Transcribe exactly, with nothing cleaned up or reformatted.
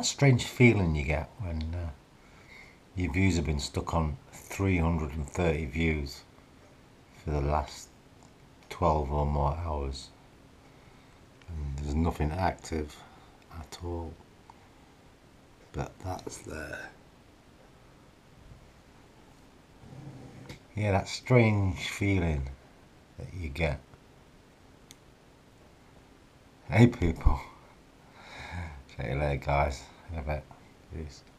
that strange feeling you get when uh, your views have been stuck on three hundred thirty views for the last twelve or more hours and there's nothing active at all, but that's there. Yeah, that strange feeling that you get. Hey people, see you later guys, in a bit, peace.